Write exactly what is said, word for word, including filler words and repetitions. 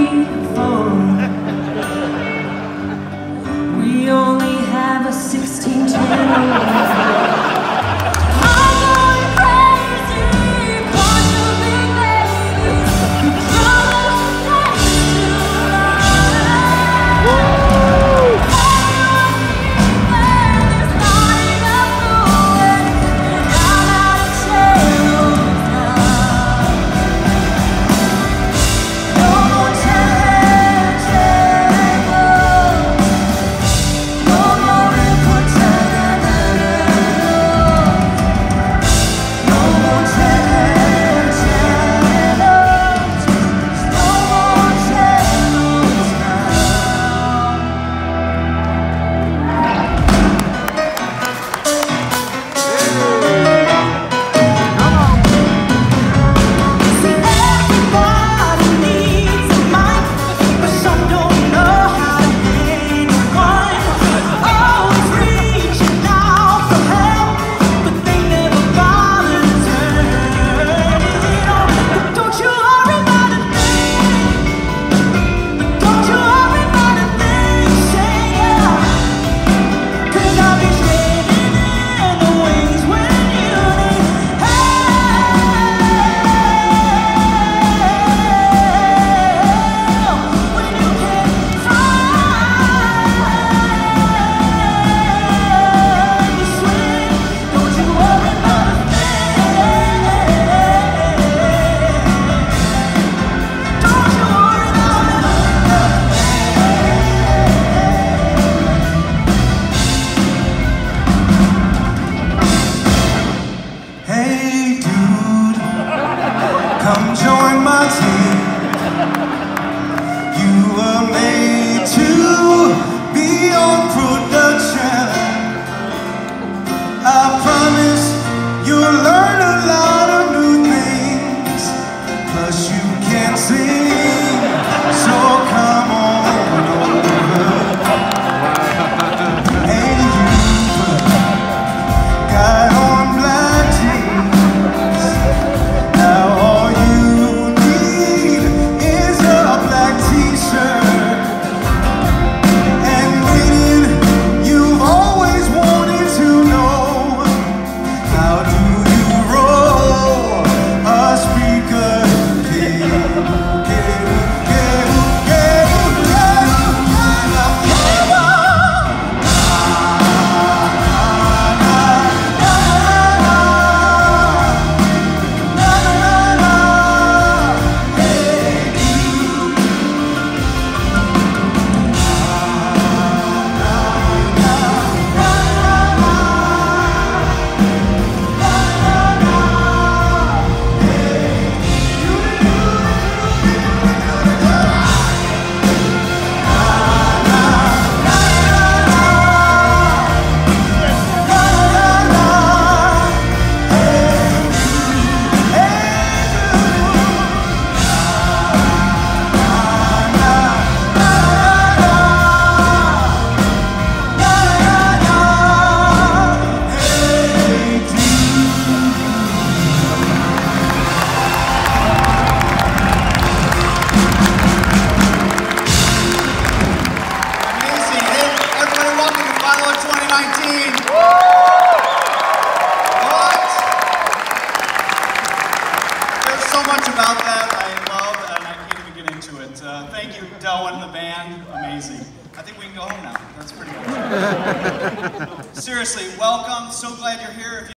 four. We only have a sixteen channel. Come join my team. You were made to be on production. I promise you'll learn a lot of new things. Plus you can sing, so come on over. Hey, you got on black jeans. Now all you need is a black t-shirt. And waiting, you've always wanted to know, how do you roll a speaker? About that I love, and I can't even get into it. Uh, thank you, Doe and the band. Amazing. I think we can go home now. That's pretty cool. Seriously, welcome. So glad you're here. If you